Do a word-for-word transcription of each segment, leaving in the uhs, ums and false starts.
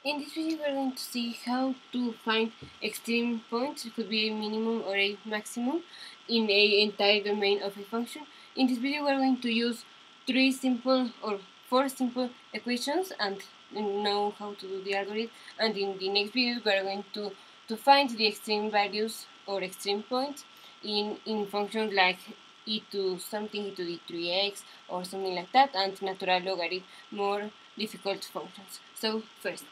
In this video, we're going to see how to find extreme points. It could be a minimum or a maximum in a entire domain of a function. In this video, we're going to use three simple or four simple equations and know how to do the algorithm. And in the next video, we're going to to find the extreme values or extreme points in in functions like e to something, e to the three x or something like that, and natural logarithm, more difficult functions. So first,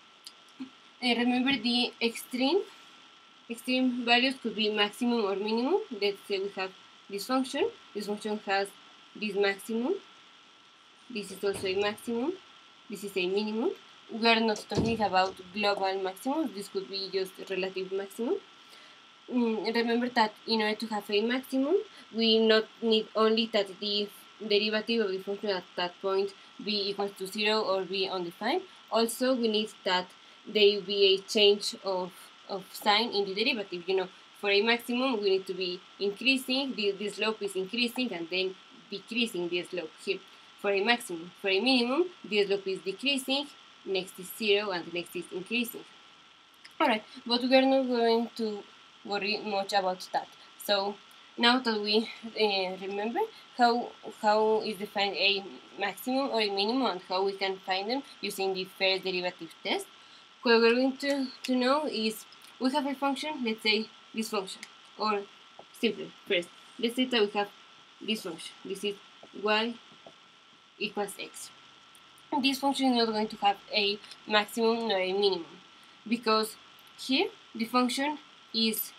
uh, remember the extreme extreme values could be maximum or minimum. Let's say we have this function. This function has this maximum. This is also a maximum. This is a minimum. We are not talking about global maximum. This could be just relative maximum. Mm, remember that in order to have a maximum, we not need only that the derivative of the function at that point be equal to zero or be undefined. Also, we need that there will be a change of, of sign in the derivative. You know, for a maximum, we need to be increasing, the, the slope is increasing and then decreasing the slope here. For a maximum, for a minimum, the slope is decreasing, next is zero, and the next is increasing. Alright, but we are not going to worry much about that. So now that we uh, remember how how is defined a maximum or a minimum and how we can find them using the first derivative test, what we're going to, to know is we have a function, let's say this function, or simpler first, let's say that we have this function. This is y equals x. And this function is not going to have a maximum nor a minimum, because here the function is,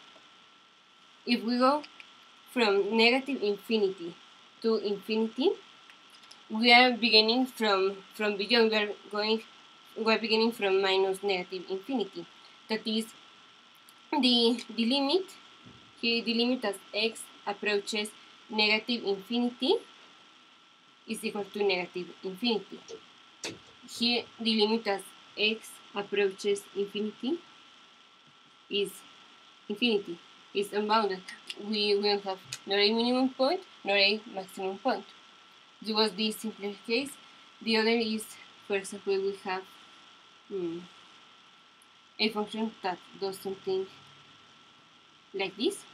if we go from negative infinity to infinity, we are beginning from from beyond. We are going we are beginning from minus negative infinity. That is the the limit here. The limit as x approaches negative infinity is equal to negative infinity. Here the limit as x approaches infinity is infinity, is unbounded. We will have nor a minimum point nor a maximum point. This was the simpler case. The other is, for example, we have hmm, a function that does something like this.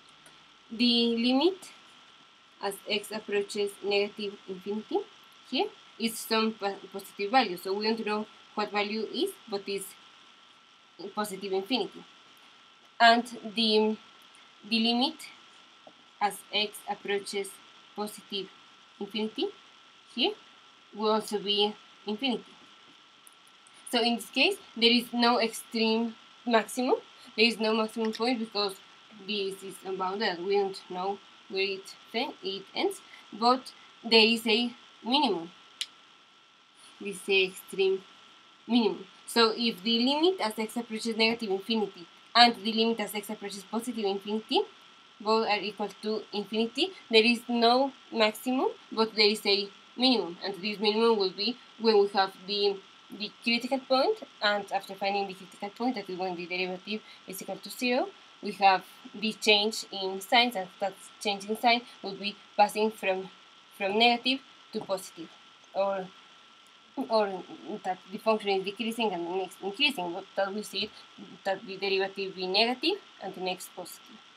The limit as x approaches negative infinity here is some positive value. So we don't know what value is, but it's positive infinity. And the, the limit as x approaches positive infinity here will also be infinity. So in this case, there is no extreme maximum. There is no maximum point because this is unbounded. We don't know where it, it ends, but there is a minimum. This is a extreme minimum. So if the limit as x approaches negative infinity and the limit as x approaches positive infinity both are equal to infinity, there is no maximum, but there is a minimum, and this minimum will be when we have the the critical point, and after finding the critical point, that is when the derivative is equal to zero, we have the change in signs, and that change in sign will be passing from from negative to positive, or or that the function is decreasing and the next increasing, but that we see that the derivative be negative and the next positive.